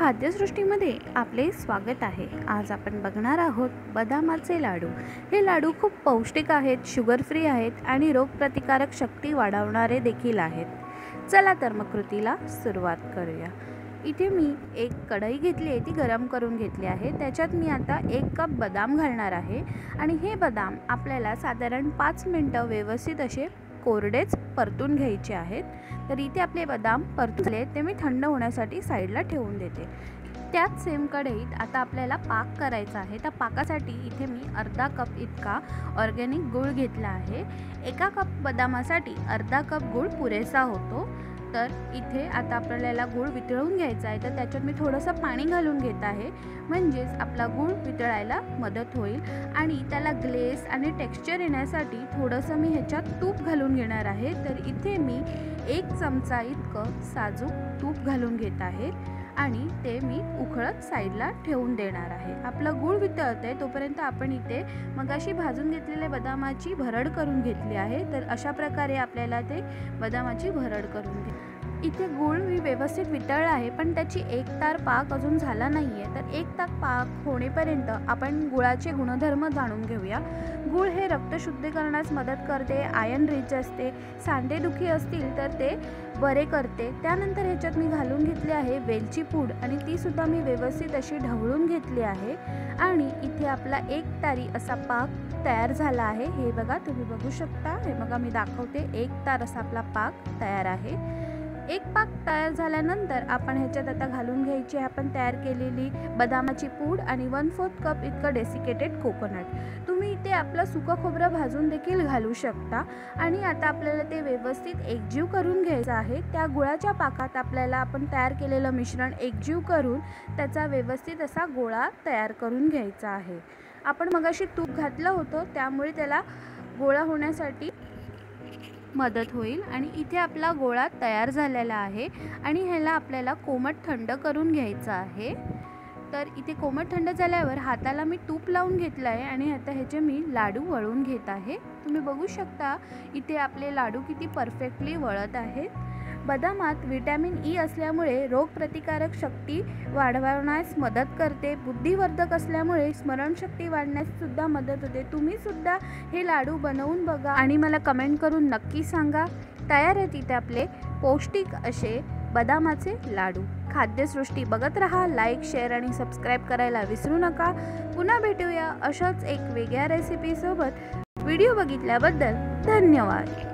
खाद्यसृष्टीमध्ये आपले स्वागत आहे। आज आपण बघणार आहोत बदामाचे लाडू। हे लाडू खूप पौष्टिक आहेत, शुगर फ्री आहेत आणि रोगप्रतिकारक शक्ती वाढवणारे देखील आहेत। चला तर मग कृतीला सुरुवात करूया। इथे मी एक कढई घेतली आहे, ती गरम करून घेतली आहे। त्याच्यात मी आता 1 कप बदाम घालणार आहे आणि हे बदाम आपल्याला साधारण 5 मिनिटं व्यवस्थित असे कोरडेच परतून घ्यायचे आहेत। तर इथे आपले बदाम परतले ते मी थंड होण्यासाठी साईडला ठेवून देते। त्याच सेम कढईत आता आपल्याला पाक करायचा आहे। त्या पाकासाठी इथे मी अर्धा कप इतका ऑर्गॅनिक गूळ घेतला आहे। 1 कप बदामासाठी अर्धा कप गूळ पुरेसा होतो। तर इथे आता आपल्याला गूळ वितळून घ्यायचा आहे, तर त्याच्यात मी थोडंसं पाणी घालून घेत आहे, म्हणजेच आपला गूळ वितळायला मदत होईल आणि त्याला ग्लेस आणि टेक्स्चर येण्यासाठी थोडंसं मी ह्याच्यात तूप घालून घेणार आहे। तर इथे मी 1 चमचा इतकं साजूक तूप घालून घेत आहे आणि ते मी उकळत साईडला ठेवून देणार आहे। आपला गूळ वितळतंय तोपर्यंत आपण इथे मगाशी भाजून घेतलेल्या बदामाची भरड करून घेतली आहे। तर अशा प्रकारे आपल्याला ते बदामाची भरड करून घ्या। इथे गूळ मी व्यवस्थित वितळला आहे, पण त्याची एकतार पाक अजून झाला नाही आहे। तर एकतार पाक होण्यापर्यंत आपण गुळाचे गुणधर्म जाणून घेऊया। गूळ हे रक्त शुद्धीकरणास मदत करते, आयर्न रिच असते, सांधेदुखी असतील तर ते बरे करते। त्यानंतर ह्याच्यात मी घालून घेतली आहे वेलची पूड आणि ती सुद्धा मी व्यवस्थित अशी ढवळून घेतली आहे आणि इथे आपला एकतारी असा पाक तयार झाला आहे। हे बघा, तुम्ही बघू शकता, हे बघा मी दाखवते, एकतार असा आपला पाक तयार आहे। एक पाक तयार झाल्यानंतर आपण ह्याच्यात आता घालून घ्यायची आहे आपण तयार केलेली बदामाची पूड आणि 1/4 कप इतकं डेसिकेटेड कोकोनट। तुम्ही इथे आपलं सुकं खोबरं भाजून देखील घालू शकता आणि आता आपल्याला ते व्यवस्थित एकजीव करून घ्यायचं आहे। त्या गुळाच्या पाकात आपल्याला आपण तयार केलेलं मिश्रण एकजीव करून त्याचा व्यवस्थित असा गोळा तयार करून घ्यायचा आहे। आपण मगाशी तूप घातलं होतं, त्यामुळे त्याला गोळा होण्यासाठी मदत होईल आणि इथे आपला गोळा तयार झालेला आहे आणि ह्याला आपल्याला कोमट थंड करून घ्यायचं आहे। तर इथे कोमट थंड झाल्यावर हाताला मी तूप लावून घेतलं आहे आणि आता ह्याचे मी लाडू वळून घेत आहे। तुम्ही बघू शकता इथे आपले लाडू किती परफेक्टली वळत आहेत। बदामात व्हिटॅमिन ई असल्यामुळे रोगप्रतिकारक शक्ती वाढवण्यास मदत करते, बुद्धिवर्धक असल्यामुळे स्मरणशक्ती वाढण्यास सुद्धा मदत होते। तुम्ही सुद्धा हे लाडू बनवून बघा आणि मला कमेंट करून नक्की सांगा। तयार आहेत इथे आपले पौष्टिक असे बदामाचे लाडू। खाद्यसृष्टी बघत रहा, लाईक, शेअर आणि सबस्क्राईब करायला विसरू नका। पुन्हा भेटूया अशाच एक वेगळ्या रेसिपीसोबत। व्हिडिओ बघितल्याबद्दल धन्यवाद।